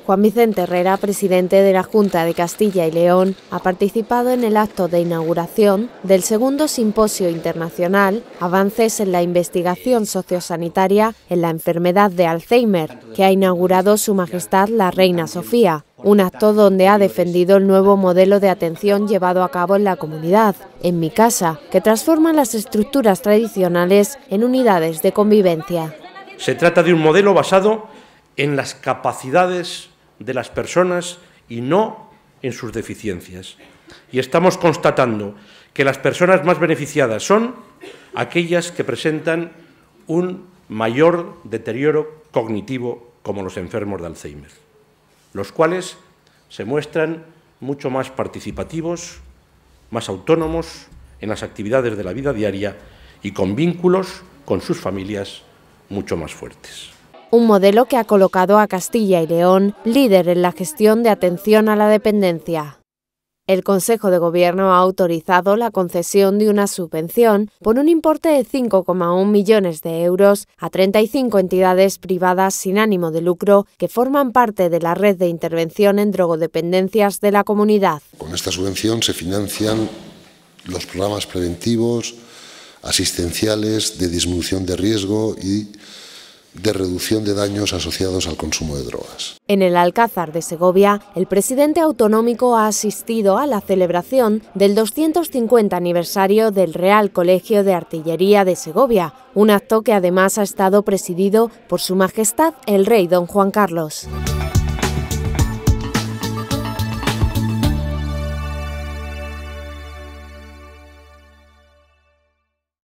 Juan Vicente Herrera, presidente de la Junta de Castilla y León, ha participado en el acto de inauguración del segundo Simposio Internacional Avances en la Investigación Sociosanitaria en la Enfermedad de Alzheimer, que ha inaugurado Su Majestad la Reina Sofía, un acto donde ha defendido el nuevo modelo de atención llevado a cabo en la comunidad, En mi casa, que transforma las estructuras tradicionales en unidades de convivencia. Se trata de un modelo basado en las capacidades de las personas y no en sus deficiencias. Y estamos constatando que las personas más beneficiadas son aquellas que presentan un mayor deterioro cognitivo, como los enfermos de Alzheimer, los cuales se muestran mucho más participativos, más autónomos en las actividades de la vida diaria y con vínculos con sus familias mucho más fuertes. Un modelo que ha colocado a Castilla y León líder en la gestión de atención a la dependencia. El Consejo de Gobierno ha autorizado la concesión de una subvención por un importe de 5,1 millones de euros a 35 entidades privadas sin ánimo de lucro que forman parte de la red de intervención en drogodependencias de la comunidad. Con esta subvención se financian los programas preventivos, asistenciales, de disminución de riesgo y de reducción de daños asociados al consumo de drogas. En el Alcázar de Segovia, el presidente autonómico ha asistido a la celebración del 250 aniversario del Real Colegio de Artillería de Segovia, un acto que además ha estado presidido por Su Majestad el Rey Don Juan Carlos.